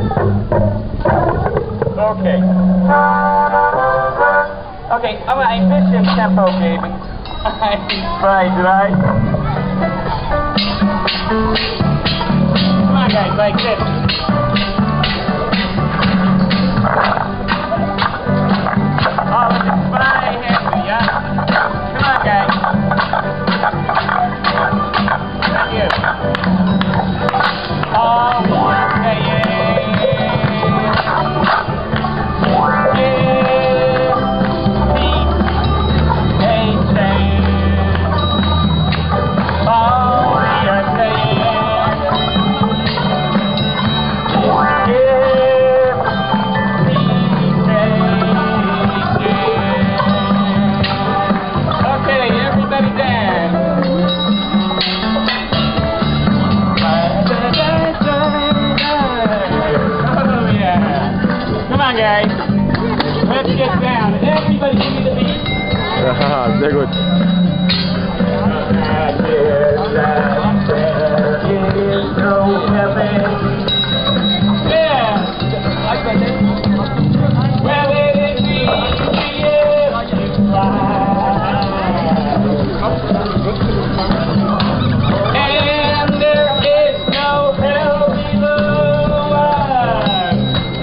Okay. Okay, I'm gonna ambitious tempo, baby. Right. Come on, guys, like this. Oh, it's fine, happy, yeah? Come on, guys. Thank you. Oh, one day, guys, let's get down. Everybody give me the beat. Very good. Yeah. Well, it is and there is no hell below us.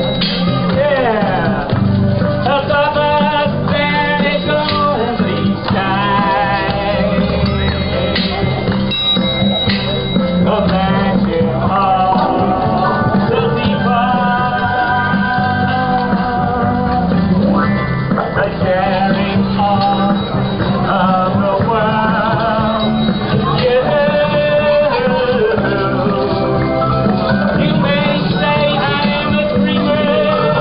Above us there is only sky. The magic of the divine, the sharing of the world. Yeah. You may say I'm a dreamer.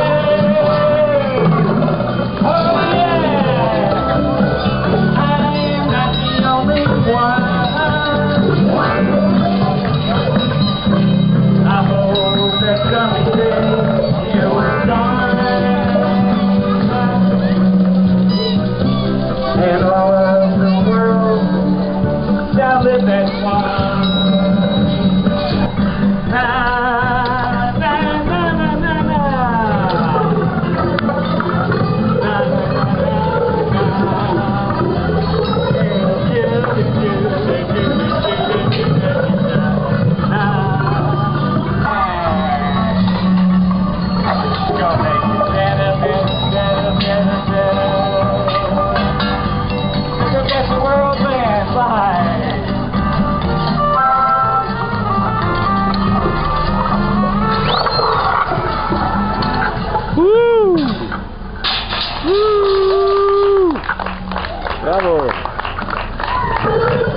And all of the world shall live as one. Na, na, na, na, na, na. Na, na, Go, make it better. That's the world band live. Woo! Woo! Bravo!